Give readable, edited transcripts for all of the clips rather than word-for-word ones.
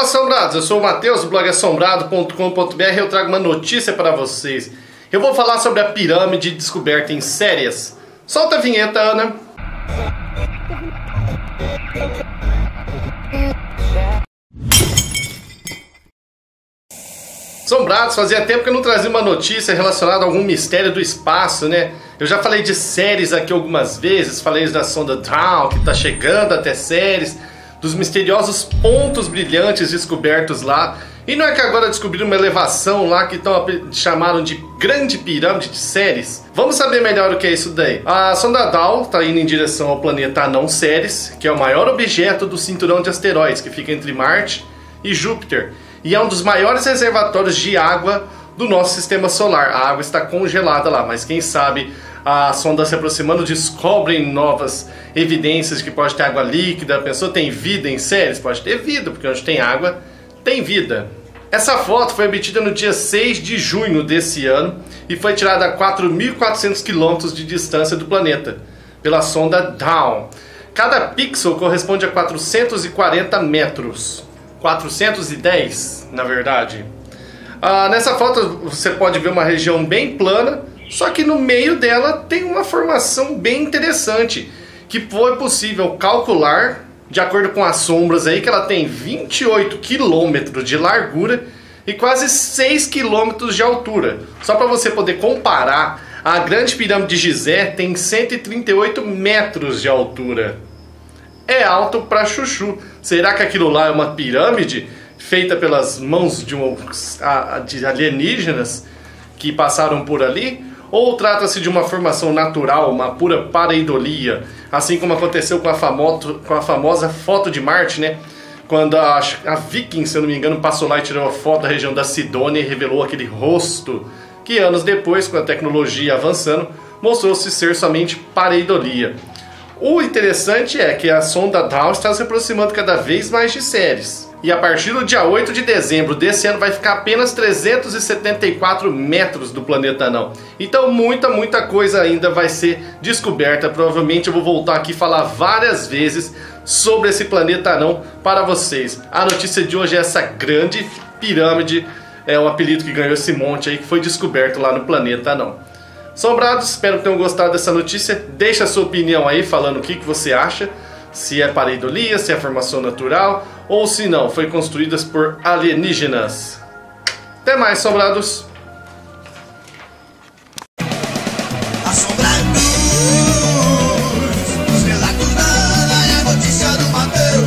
assombrados, eu sou o Matheus do blog assombrado.com.br. Eu trago uma notícia para vocês. Eu vou falar sobre a pirâmide descoberta em Ceres. Solta a vinheta, Ana. Assombrados, fazia tempo que eu não trazia uma notícia relacionada a algum mistério do espaço, né? Eu já falei de Ceres aqui algumas vezes, falei da sonda Dawn, que está chegando até Ceres, dos misteriosos pontos brilhantes descobertos lá. E não é que agora descobriram uma elevação lá que chamaram de Grande Pirâmide de Ceres? Vamos saber melhor o que é isso daí. A sonda Dawn está indo em direção ao planeta anão Ceres, que é o maior objeto do cinturão de asteroides, que fica entre Marte e Júpiter. E é um dos maiores reservatórios de água do nosso sistema solar. A água está congelada lá, mas quem sabe a sonda se aproximando descobrem novas evidências de que pode ter água líquida. A pessoa tem vida em Ceres? Pode ter vida, porque onde tem água, tem vida. Essa foto foi obtida no dia 6 de junho desse ano e foi tirada a 4.400 km de distância do planeta, pela sonda Dawn. Cada pixel corresponde a 440 metros. 410, na verdade. Nessa foto você pode ver uma região bem plana, só que no meio dela tem uma formação bem interessante, que foi possível calcular, de acordo com as sombras aí, que ela tem 28 quilômetros de largura e quase 6 quilômetros de altura. Só para você poder comparar, a Grande Pirâmide de Gizé tem 138 metros de altura. É alto pra chuchu. Será que aquilo lá é uma pirâmide feita pelas mãos de alienígenas que passaram por ali? Ou trata-se de uma formação natural, uma pura pareidolia, assim como aconteceu com a famosa foto de Marte, né? Quando a Viking, se eu não me engano, passou lá e tirou a foto da região da Sidônia e revelou aquele rosto que anos depois, com a tecnologia avançando, mostrou-se ser somente pareidolia. O interessante é que a sonda Dawn está se aproximando cada vez mais de Ceres. E a partir do dia 8 de dezembro desse ano vai ficar apenas 374 metros do planeta anão. Então muita coisa ainda vai ser descoberta. Provavelmente eu vou voltar aqui e falar várias vezes sobre esse planeta anão para vocês. A notícia de hoje é essa Grande Pirâmide, é o apelido que ganhou esse monte aí, que foi descoberto lá no planeta anão. Assombrados, espero que tenham gostado dessa notícia. Deixa a sua opinião aí, falando o que você acha. Se é pareidolia, se é formação natural, ou se não, foi construídas por alienígenas. Até mais, assombrados! Assombrados, os relatos da Ana é a notícia do Matheus.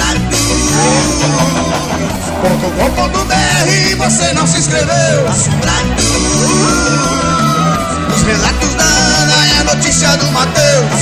Assombrados.com.br, você não se inscreveu. Assombrados, os relatos da Ana é a notícia do Matheus.